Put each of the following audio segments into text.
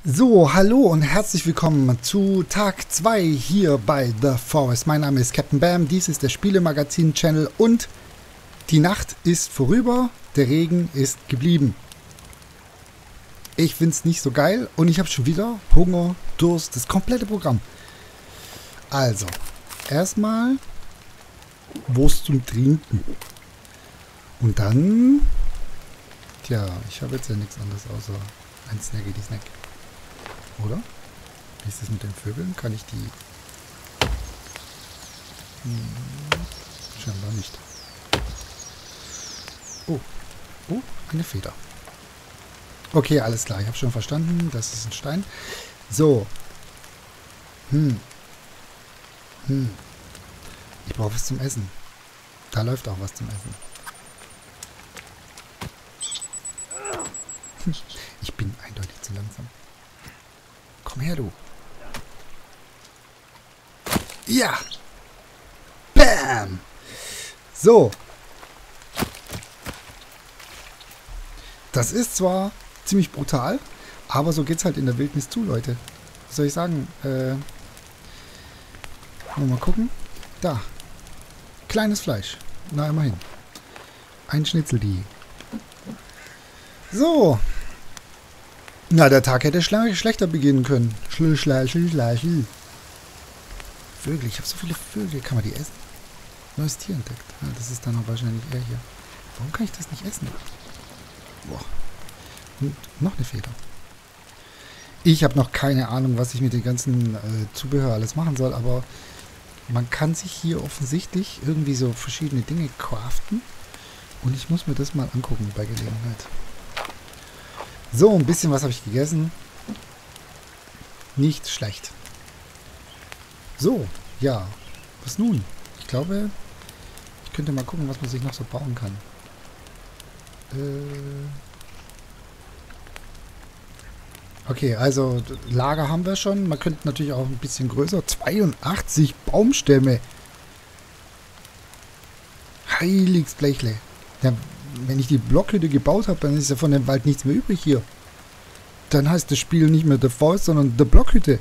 So, hallo und herzlich willkommen zu Tag 2 hier bei The Forest. Mein Name ist Captain Bam, dies ist der Spielemagazin-Channel und die Nacht ist vorüber, der Regen ist geblieben. Ich find's nicht so geil und ich habe schon wieder Hunger, Durst, das komplette Programm. Also, erstmal Wurst zum Trinken. Und dann, tja, ich habe jetzt ja nichts anderes außer ein Snackity Snack. Oder? Wie ist das mit den Vögeln? Kann ich die... scheinbar nicht. Oh. Oh, eine Feder. Okay, alles klar. Ich habe schon verstanden. Das ist ein Stein. So. Ich brauche was zum Essen. Da läuft auch was zum Essen. Ich bin eindeutig zu langsam. Komm her, du. Ja. Bam. So. Das ist zwar ziemlich brutal, aber so geht's halt in der Wildnis zu, Leute. Was soll ich sagen? Mal gucken. Da. Kleines Fleisch. Na, immerhin. Ein Schnitzel, die. So. Na, der Tag hätte schlechter beginnen können. Vögel, ich habe so viele Vögel. Kann man die essen? Neues Tier entdeckt. Ja, das ist dann auch wahrscheinlich er hier. Warum kann ich das nicht essen? Boah. Und noch eine Feder. Ich habe noch keine Ahnung, was ich mit dem ganzen Zubehör alles machen soll, aber man kann sich hier offensichtlich irgendwie so verschiedene Dinge craften. Und ich muss mir das mal angucken bei Gelegenheit. So, ein bisschen was habe ich gegessen. Nicht schlecht. So, ja. Was nun? Ich glaube, ich könnte mal gucken, was man sich noch so bauen kann. Okay, also Lager haben wir schon. Man könnte natürlich auch ein bisschen größer. 82 Baumstämme. Heiliges Blechle. Ja, wenn ich die Blockhütte gebaut habe, dann ist ja von dem Wald nichts mehr übrig hier. Dann heißt das Spiel nicht mehr The Forest, sondern The Blockhütte.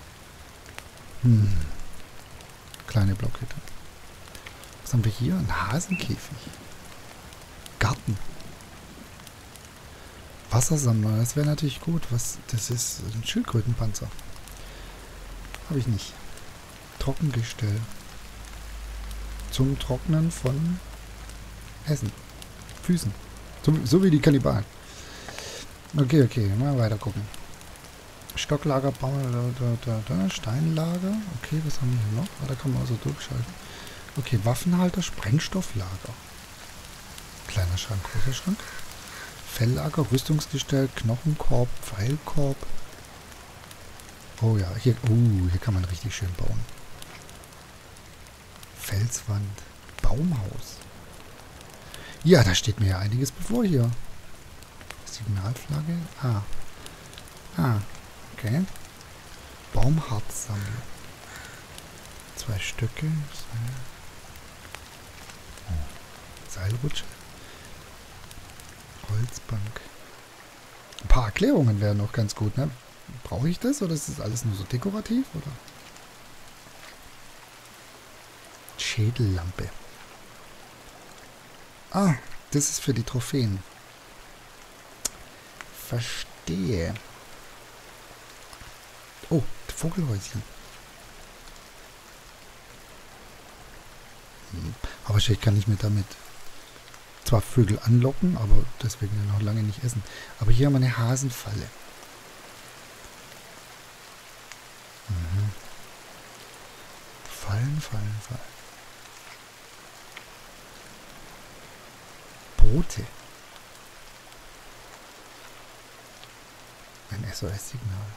Kleine Blockhütte. Was haben wir hier? Ein Hasenkäfig. Garten. Wassersammler, das wäre natürlich gut. Was? Das ist ein Schildkrötenpanzer. Habe ich nicht. Trockengestell. Zum Trocknen von Essen. Füßen. So wie die Kannibalen. Okay, mal weiter gucken. Stocklager bauen, da. Steinlager. Okay, was haben wir hier noch? Da kann man also durchschalten. Okay, Waffenhalter, Sprengstofflager. Kleiner Schrank, großer Schrank. Felllager, Rüstungsgestell, Knochenkorb, Pfeilkorb. Oh ja, hier kann man richtig schön bauen. Felswand, Baumhaus. Ja, da steht mir ja einiges bevor hier. Signalflagge. Okay. Baumharzsammler. 2 Stöcke. Seilrutsche. Holzbank. Ein paar Erklärungen wären noch ganz gut, ne? Brauche ich das oder ist das alles nur so dekorativ, oder? Schädellampe. Ah, das ist für die Trophäen. Verstehe. Oh, Vogelhäuschen. Aber wahrscheinlich kann ich mir damit zwar Vögel anlocken, aber deswegen ja noch lange nicht essen. Aber hier haben wir eine Hasenfalle. Fallen. Boote. Ein SOS-Signal.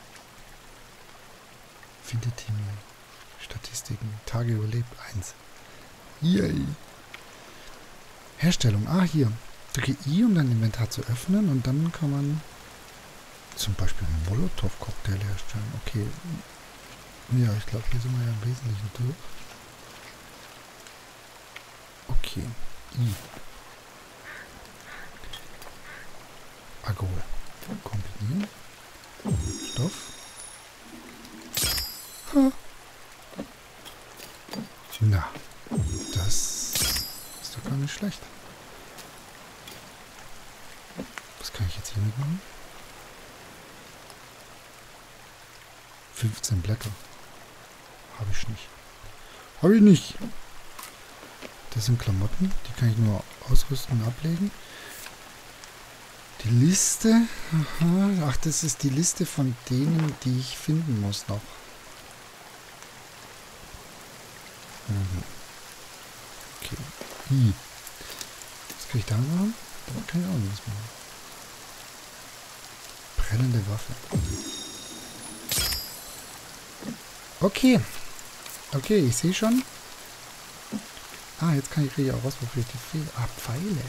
Finde Team. Statistiken. Tage überlebt 1. Yay. Herstellung. Hier. Drücke I, um dein Inventar zu öffnen und dann kann man zum Beispiel einen Molotow-Cocktail herstellen. Okay. Ja, ich glaube, hier sind wir ja im Wesentlichen durch. Okay. I. Agro. Kombinieren. Stoff. Ha. Na, das ist doch gar nicht schlecht. Was kann ich jetzt hier mitmachen? 15 Blätter. Habe ich nicht. Habe ich nicht. Das sind Klamotten. Die kann ich nur ausrüsten und ablegen. Die Liste. Aha. Ach, das ist die Liste von denen, die ich finden muss noch. Mhm. Okay. Was kann ich da machen? Da kann ich auch nichts machen. Brennende Waffe. Okay. Okay, ich sehe schon. Ah, jetzt kriege ich auch raus, wofür ich die Fehler... Ah, Pfeile.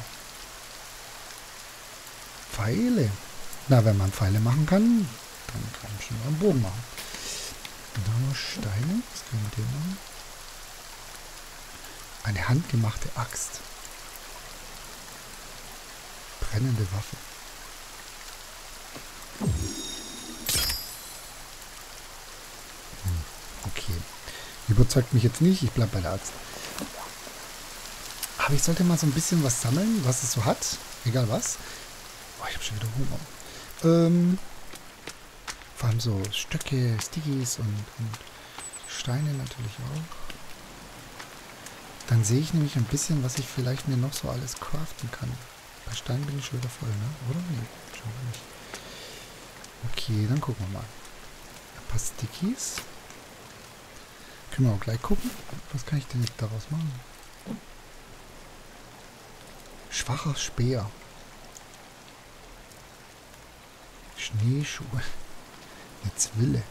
Pfeile. Na, wenn man Pfeile machen kann, dann kann man schon mal einen Bogen machen. Und da haben wir Steine. Was können wir mit dem machen? Eine handgemachte Axt. Brennende Waffe. Okay. Überzeugt mich jetzt nicht. Ich bleibe bei der Axt. Aber ich sollte mal so ein bisschen was sammeln, was es so hat. Egal was. Oh, ich habe schon wieder Hunger. Vor allem so Stöcke, Stickies und Steine natürlich auch. Dann sehe ich nämlich ein bisschen, was ich vielleicht mir noch so alles craften kann. Bei Steinen bin ich schon wieder voll, ne? Oder? Nee, schon nicht. Okay, dann gucken wir mal. Ein paar Stickies. Können wir auch gleich gucken. Was kann ich denn jetzt daraus machen? Schwacher Speer. Schneeschuhe. Eine Zwille.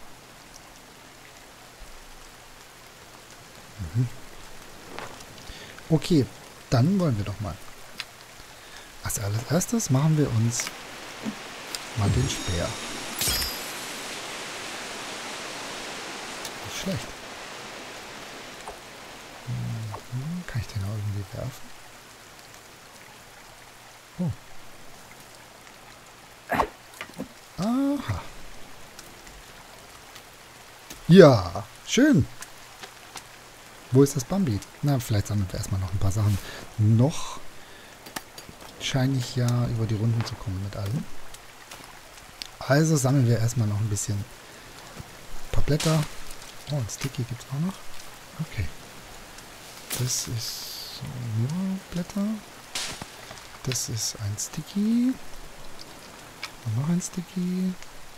Mhm. Okay, dann wollen wir doch mal. Als allererstes machen wir uns mal den Speer. Nicht schlecht. Mhm. Kann ich den auch irgendwie werfen? Oh. Aha. Ja, schön. Wo ist das Bambi? Na, vielleicht sammeln wir erstmal noch ein paar Sachen. Noch scheine ich ja über die Runden zu kommen mit allem. Also sammeln wir erstmal noch ein bisschen. Ein paar Blätter. Oh, ein Sticky gibt es auch noch. Okay. Das ist nur Blätter. Das ist ein Sticky. Und noch ein Sticky.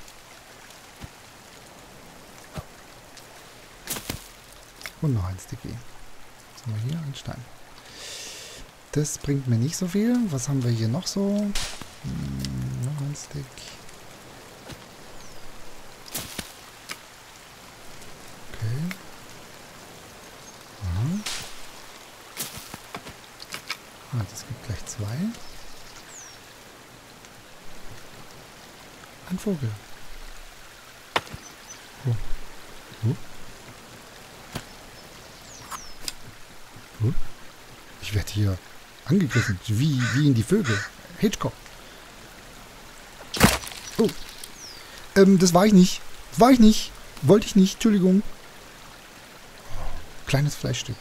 Und noch ein Sticky. Was haben wir hier? Ein Stein. Das bringt mir nicht so viel. Was haben wir hier noch so? Noch ein Stick. Okay. Aha. Ah, das gibt gleich 2. Ein Vogel. Oh. Oh. Ich werde hier angegriffen, wie in die Vögel. Hitchcock. Oh. Das war ich nicht. War ich nicht. Wollte ich nicht. Entschuldigung. Kleines Fleischstück.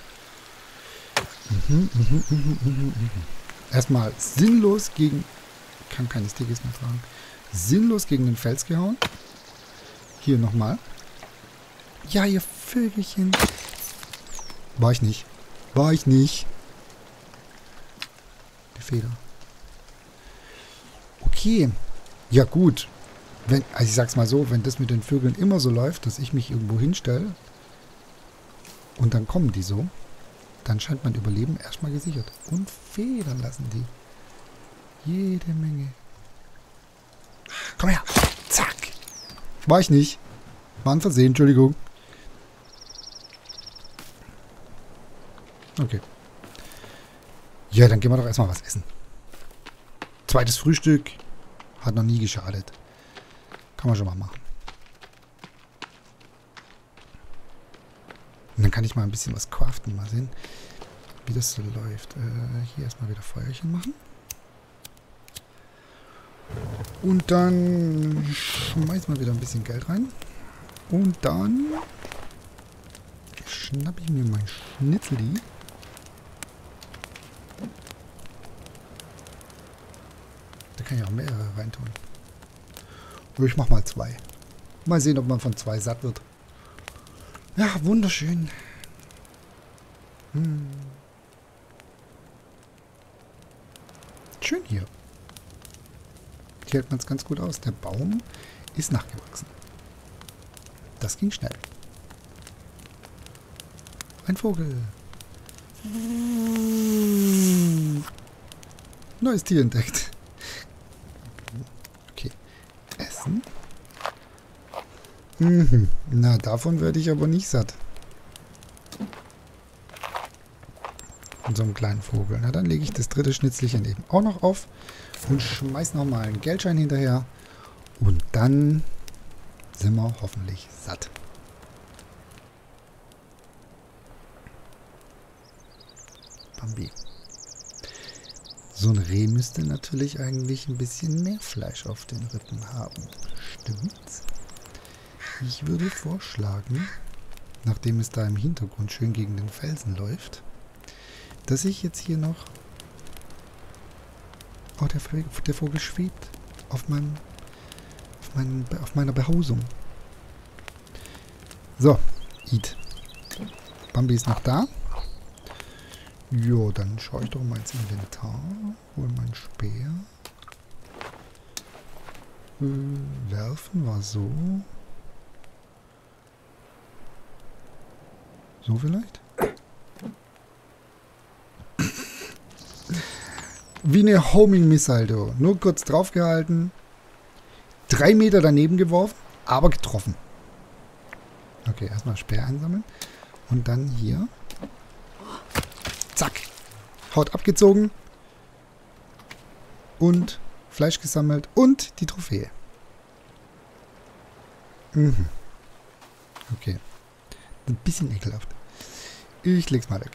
Erstmal sinnlos gegen... Ich kann keine Stickies mehr tragen. Sinnlos gegen den Fels gehauen. Hier nochmal. Ja, ihr Vögelchen. War ich nicht. War ich nicht. Die Feder. Okay. Ja gut. Also ich sag's mal so, wenn das mit den Vögeln immer so läuft, dass ich mich irgendwo hinstelle und dann kommen die so, dann scheint mein Überleben erstmal gesichert. Und Federn lassen die. Jede Menge. Komm her. Zack. War ich nicht. War ein Versehen, Entschuldigung. Okay. Ja, dann gehen wir doch erstmal was essen. Zweites Frühstück. Hat noch nie geschadet. Kann man schon mal machen. Und dann kann ich mal ein bisschen was craften. Mal sehen, wie das so läuft. Hier erstmal wieder Feuerchen machen. Und dann schmeißen wir wieder ein bisschen Geld rein. Und dann schnappe ich mir mein Schnitzeli. Da kann ich auch mehrere reintun. Ich mach mal 2. Mal sehen, ob man von 2 satt wird. Ja, wunderschön. Schön hier. Hier hält man es ganz gut aus. Der Baum ist nachgewachsen. Das ging schnell. Ein Vogel. Neues Tier entdeckt. Okay. Essen. Na, davon werde ich aber nicht satt. Von so einem kleinen Vogel. Na, dann lege ich das dritte Schnitzelchen eben auch noch auf und schmeiß nochmal einen Geldschein hinterher. Und dann sind wir hoffentlich satt. Bambi. So ein Reh müsste natürlich eigentlich ein bisschen mehr Fleisch auf den Rippen haben. Stimmt's? Ich würde vorschlagen, nachdem es da im Hintergrund schön gegen den Felsen läuft, dass ich jetzt hier noch... Oh, der Vogel schwebt auf meiner Behausung. So, Eat. Bambi ist noch da. Jo, dann schaue ich doch mal ins Inventar. Hol meinen Speer. Werfen war so. So vielleicht? Wie eine Homing-Missile, du. Nur kurz draufgehalten. 3 Meter daneben geworfen, aber getroffen. Okay, erstmal Speer einsammeln. Und dann hier. Zack. Haut abgezogen. Und Fleisch gesammelt. Und die Trophäe. Okay. Ein bisschen ekelhaft. Ich leg's mal weg.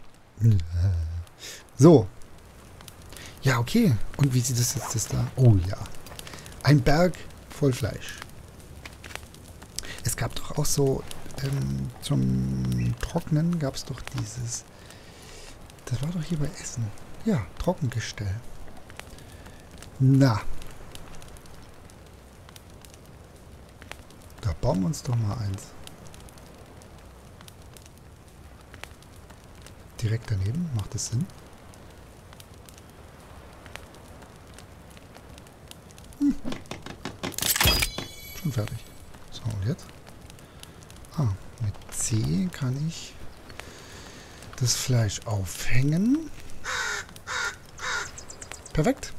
So. Ja, okay. Und wie sieht das jetzt da? Oh ja. Ein Berg voll Fleisch. Es gab doch auch so, zum Trocknen gab es doch dieses... Das war doch hier bei Essen. Ja, Trockengestell. Na. Da bauen wir uns doch mal eins. Direkt daneben, macht das Sinn? Schon fertig. So, und jetzt? Ah, mit C kann ich das Fleisch aufhängen. Perfekt.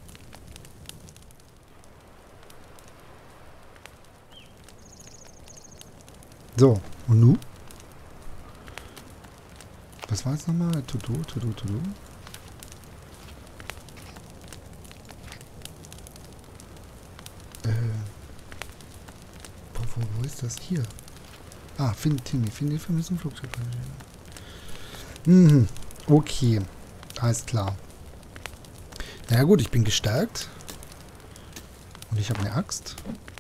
So, und nun? Was war jetzt nochmal? To-do. Wo ist das? Hier. Ah, finde die vermissten Flugzeug. Okay. Alles klar. Naja gut, ich bin gestärkt. Und ich habe eine Axt.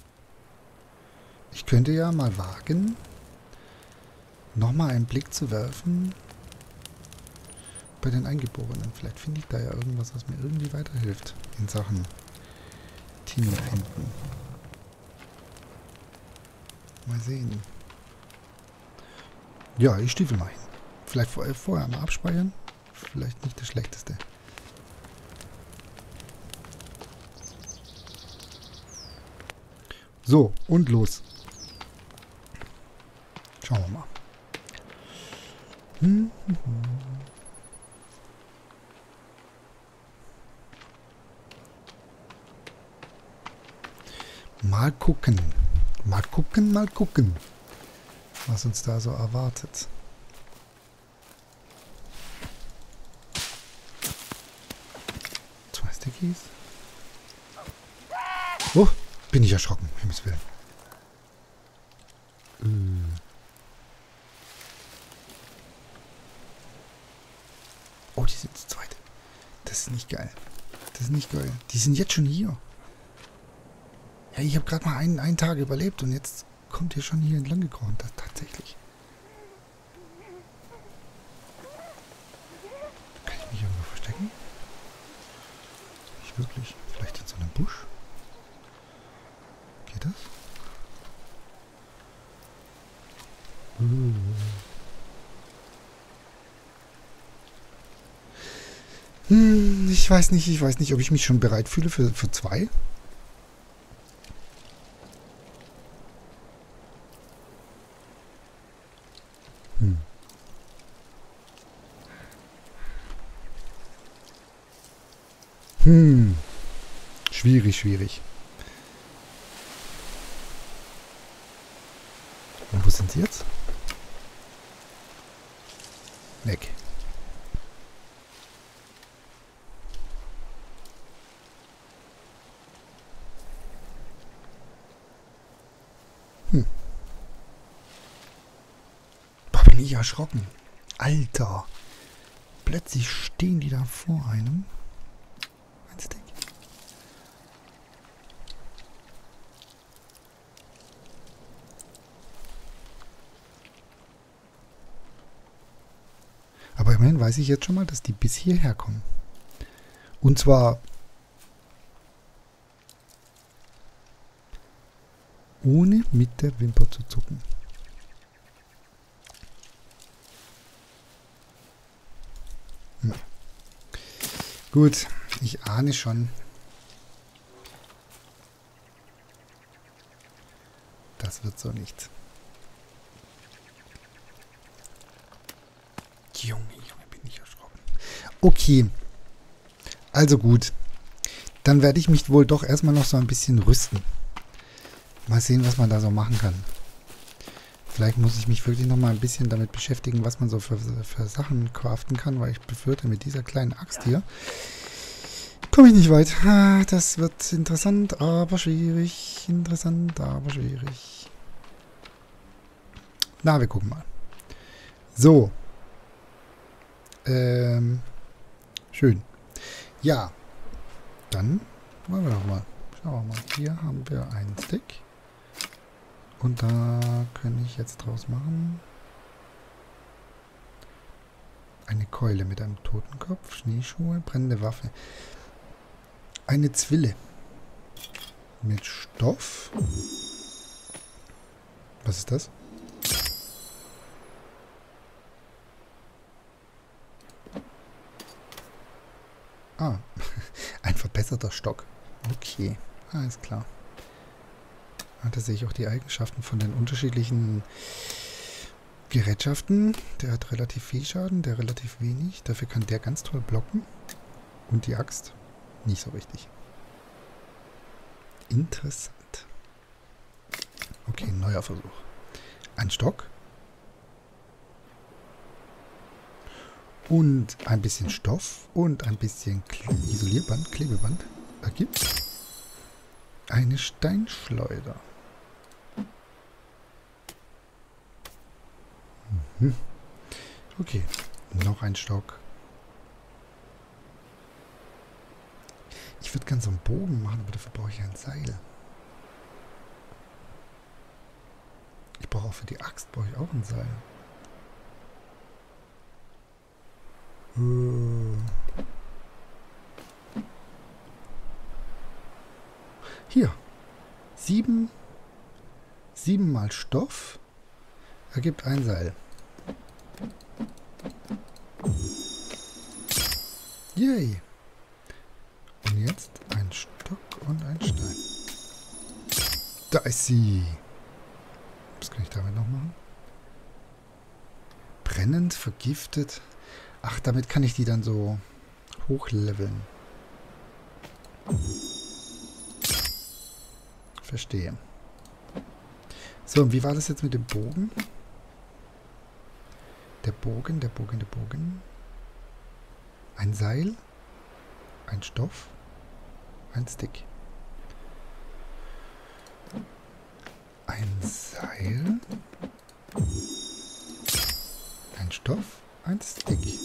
Ich könnte ja mal wagen, nochmal einen Blick zu werfen bei den Eingeborenen. Vielleicht finde ich da ja irgendwas, was mir irgendwie weiterhilft in Sachen Teamfinden. Mal sehen. Ja, ich stiefel mal hin. Vielleicht vorher mal abspeichern. Vielleicht nicht das Schlechteste. So, und los. Schauen wir mal. Mal gucken. Mal gucken, was uns da so erwartet. Zwei Stickies. Oh, bin ich erschrocken, um Himmels Willen. Oh, die sind zu zweit. Das ist nicht geil. Das ist nicht geil. Die sind jetzt schon hier. Ja, ich habe gerade mal einen Tag überlebt und jetzt kommt ihr schon hier entlang gekrochen. Das tatsächlich. Kann ich mich irgendwo verstecken? Nicht wirklich. Vielleicht in so einem Busch? Geht das? Ich weiß nicht, ob ich mich schon bereit fühle für 2. Schwierig. Und wo sind sie jetzt? Weg. Boah, bin ich erschrocken. Alter. Plötzlich stehen die da vor einem. Ein Stick. Aber immerhin weiß ich jetzt schon mal, dass die bis hierher kommen. Und zwar ohne mit der Wimper zu zucken. Gut, ich ahne schon. Das wird so nichts. Junge, bin ich erschrocken. Okay. Also gut. Dann werde ich mich wohl doch erstmal noch so ein bisschen rüsten. Mal sehen, was man da so machen kann. Vielleicht muss ich mich wirklich noch mal ein bisschen damit beschäftigen, was man so für Sachen craften kann, weil ich befürchte, mit dieser kleinen Axt hier komme ich nicht weit. Das wird interessant, aber schwierig. Na, wir gucken mal. So. Schön. Ja. Dann wollen wir doch mal. Schauen wir mal. Hier haben wir einen Stick. Und da kann ich jetzt draus machen. Eine Keule mit einem Totenkopf, Schneeschuhe, brennende Waffe. Eine Zwille. Mit Stoff. Was ist das? Ah, ein verbesserter Stock. Okay, alles klar. Da sehe ich auch die Eigenschaften von den unterschiedlichen Gerätschaften. Der hat relativ viel Schaden, der relativ wenig. Dafür kann der ganz toll blocken. Und die Axt nicht so richtig. Interessant. Okay, neuer Versuch. Ein Stock. Und ein bisschen Stoff und ein bisschen Isolierband, Klebeband ergibt eine Steinschleuder. Okay, noch ein Stock. Ich würde gerne so einen Bogen machen, aber dafür brauche ich ein Seil. Ich brauche auch für die Axt brauche ich auch ein Seil. Hier. 7 mal Stoff ergibt ein Seil. Yay. Und jetzt ein Stock und ein Stein. Da ist sie. Was kann ich damit noch machen? Brennend, vergiftet. Ach, damit kann ich die dann so hochleveln. Verstehe. So, und wie war das jetzt mit dem Bogen? Der Bogen. Ein Seil. Ein Stoff. Ein Stick. Ein Seil. Ein Stoff. Ein Stick.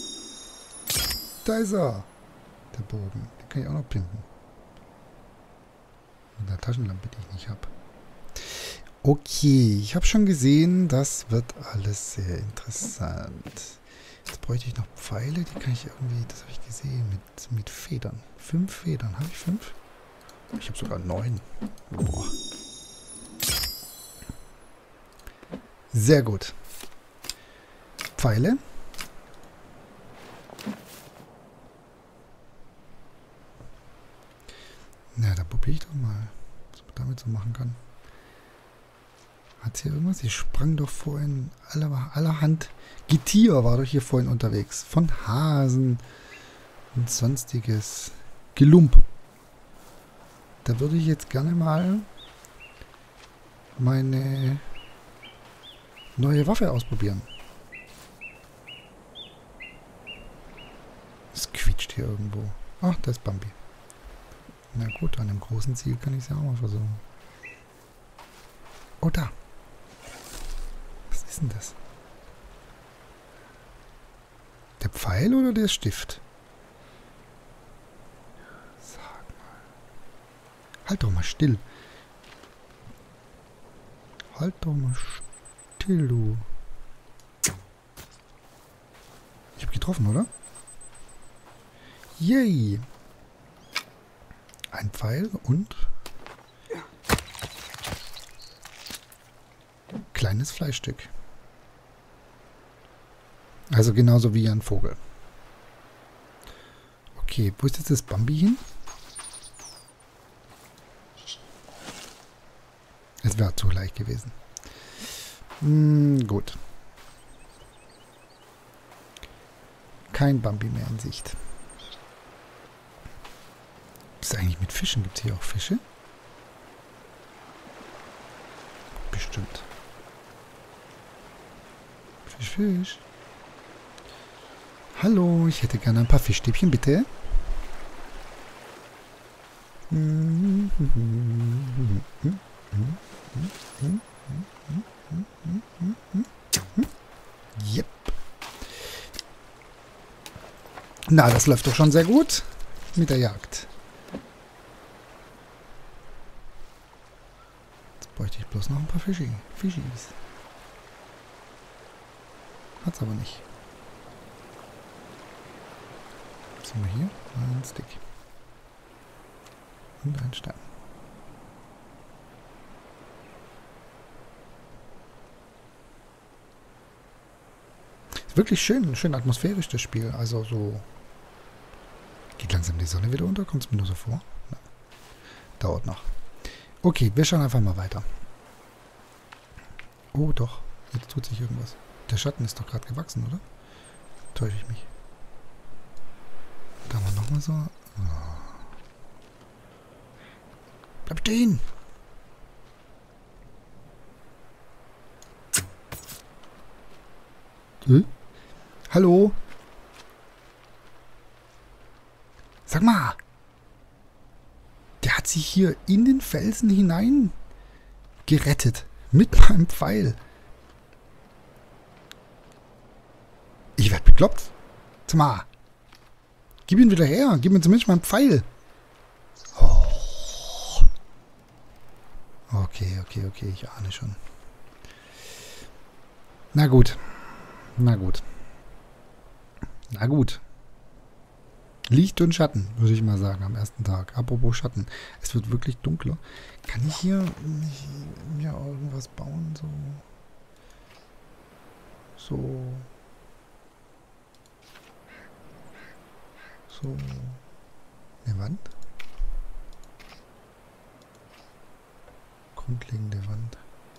Da ist er. Der Bogen. Den kann ich auch noch pimpen. Und dann Taschenlampe, die ich nicht habe. Okay, ich habe schon gesehen, das wird alles sehr interessant. Jetzt bräuchte ich noch Pfeile, die kann ich irgendwie, das habe ich gesehen, mit Federn. 5 Federn, habe ich 5? Ich habe sogar 9. Boah. Sehr gut. Pfeile. Na, da probiere ich doch mal, was man damit so machen kann. Hat hier irgendwas? Ich sprang doch vorhin allerhand Getier war doch hier vorhin unterwegs. Von Hasen und sonstiges Gelump. Da würde ich jetzt gerne mal meine neue Waffe ausprobieren. Es quietscht hier irgendwo. Ach, da ist Bambi. Na gut, an einem großen Ziel kann ich es ja auch mal versuchen. Oh, da. Was ist denn das? Der Pfeil oder der Stift? Sag mal. Halt doch mal still. Halt doch mal still, du. Ich habe getroffen, oder? Yay! Ein Pfeil und kleines Fleischstück. Also genauso wie ein Vogel. Okay, wo ist jetzt das Bambi hin? Es wäre zu leicht gewesen. Gut. Kein Bambi mehr in Sicht. Was ist eigentlich mit Fischen? Gibt es hier auch Fische? Bestimmt. Fisch, Fisch. Hallo, ich hätte gerne ein paar Fischstäbchen, bitte. Yep. Na, das läuft doch schon sehr gut mit der Jagd. Jetzt bräuchte ich bloß noch ein paar Fischis. Hat's aber nicht. Was haben wir hier? Ein Stick. Und ein Stein. Ist wirklich schön atmosphärisch das Spiel. Also so. Geht langsam die Sonne wieder unter? Kommt es mir nur so vor? Ja. Dauert noch. Okay, wir schauen einfach mal weiter. Oh doch, jetzt tut sich irgendwas. Der Schatten ist doch gerade gewachsen, oder? Täusche ich mich. Da haben wir nochmal so. Oh. Bleib stehen! Hallo? Sag mal! Der hat sich hier in den Felsen hinein gerettet. Mit meinem Pfeil. Ich werde bekloppt. Sag mal. Gib ihn wieder her. Gib mir zumindest meinen Pfeil. Oh. Okay. Ich ahne schon. Na gut. Licht und Schatten, würde ich mal sagen, am ersten Tag. Apropos Schatten. Es wird wirklich dunkler. Kann ich hier mir irgendwas bauen? So. Eine Wand? Grundlegende Wand.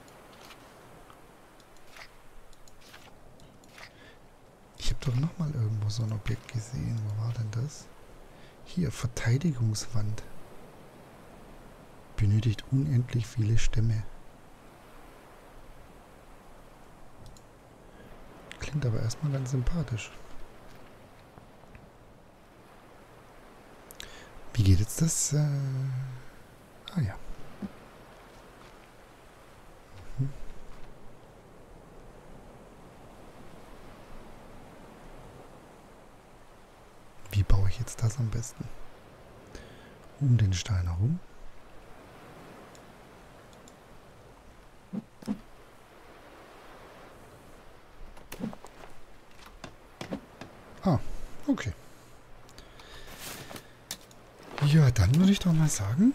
Ich habe doch noch mal irgendwo so ein Objekt gesehen. Wo war denn das? Hier, Verteidigungswand. Benötigt unendlich viele Stämme. Klingt aber erstmal ganz sympathisch. Wie geht jetzt das? Ah ja. Wie baue ich jetzt das am besten? Um den Stein herum. Dann würde ich doch mal sagen.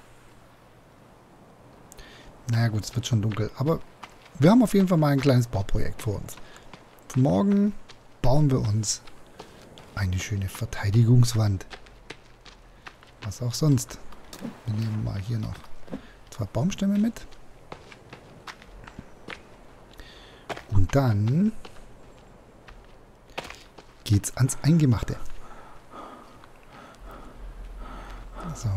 Naja gut, es wird schon dunkel. Aber wir haben auf jeden Fall mal ein kleines Bauprojekt vor uns. Für morgen bauen wir uns eine schöne Verteidigungswand. Was auch sonst. Wir nehmen mal hier noch 2 Baumstämme mit. Und dann geht's ans Eingemachte. So.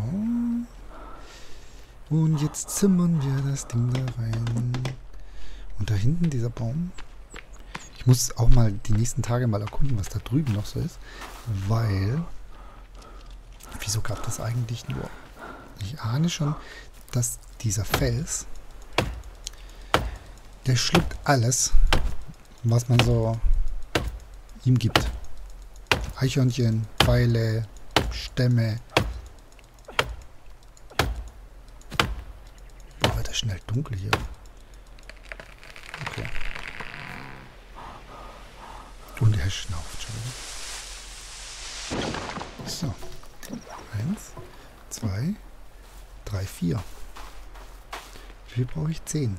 Und jetzt zimmern wir das Ding da rein. Und da hinten dieser Baum. Ich muss auch mal die nächsten Tage mal erkunden, was da drüben noch so ist. Weil... Wieso gab das eigentlich nur? Ich ahne schon, dass dieser Fels... Der schluckt alles, was man so ihm gibt. Eichhörnchen, Pfeile, Stämme. Wird das schnell dunkel hier. Okay. Und er schnauft schon. So. 1, 2, 3, 4. Wie viel brauche ich? 10.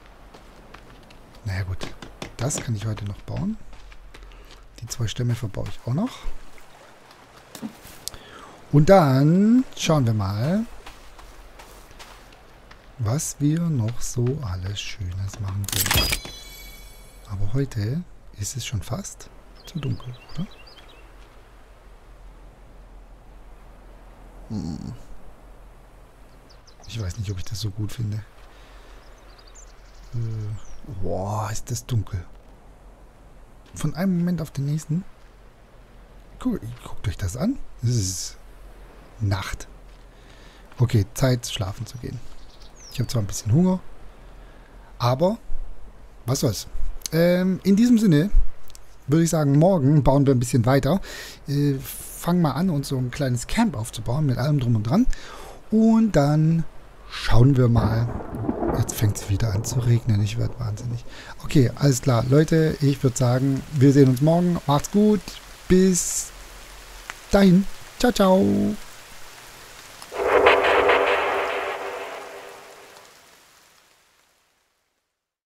Naja gut, das kann ich heute noch bauen. Die 2 Stämme verbaue ich auch noch. Und dann schauen wir mal, was wir noch so alles Schönes machen können. Aber heute ist es schon fast zu dunkel, oder? Ich weiß nicht, ob ich das so gut finde. Boah, ist das dunkel. Von einem Moment auf den nächsten. Guckt euch das an. Es ist Nacht. Okay, Zeit schlafen zu gehen. Ich habe zwar ein bisschen Hunger, aber was soll's. In diesem Sinne würde ich sagen, morgen bauen wir ein bisschen weiter. Fangen mal an, uns so ein kleines Camp aufzubauen mit allem drum und dran. Und dann schauen wir mal. Jetzt fängt es wieder an zu regnen. Ich werde wahnsinnig. Okay, alles klar. Leute, ich würde sagen, wir sehen uns morgen. Macht's gut. Bis dahin. Ciao, ciao.